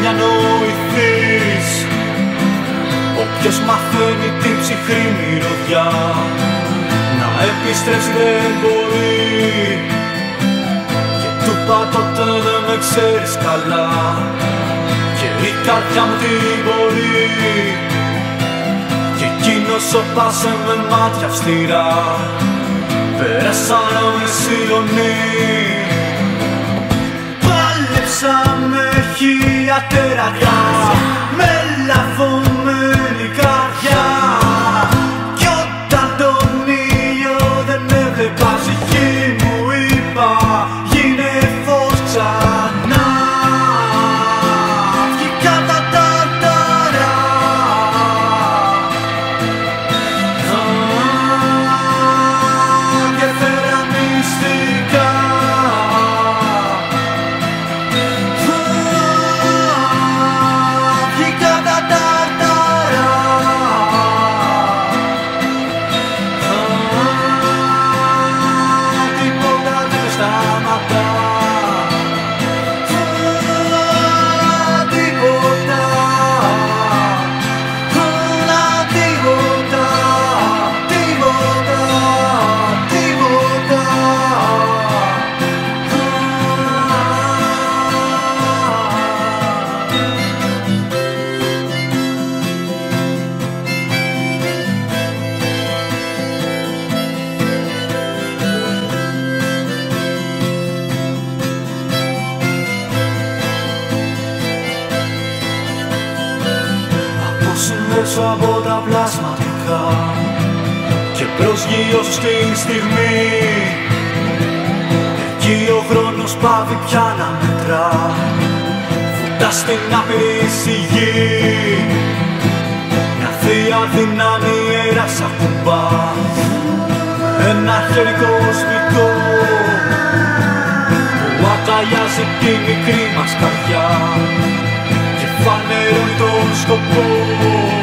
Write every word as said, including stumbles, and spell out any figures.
διανοηθείς. Όποιος μαθαίνει την ψυχρή μυρωδιά να επιστρέψει δεν μπορεί. Και του είπα τότε δεν με ξέρεις καλά και η καρδιά μου τι μπορεί. Και εκείνος σώπασε με μάτια αυστηρά, πέρασαν με σιωνί. Πάλεψα με χίλια τερατιά, με λαβωμένη καρδιά. Κι όταν τον ήλιο δεν έβλεπα, ψυχή μου είπα γίνε φως ξανά. Βγήκα τα τάρταρα και φέρα μυστικά. Βγήκα τα τάρταρα τίποτα δεν με σταματά. Τίποτα, τίποτα, τίποτα, τίποτα. Αποσυνδέσω από τα πλασματικά και προσγειώσω στη στιγμή. Εκεί ο χρόνος πάβει πια να μετρά, φουτά στην άπειρη σιγή. Μια θεία δύναμη ιερά σ' ακουμπά, ένα χέρι κοσμικό που αγκαλιάζει τη μικρή μας καρδιά και φανερώνει τον σκοπό.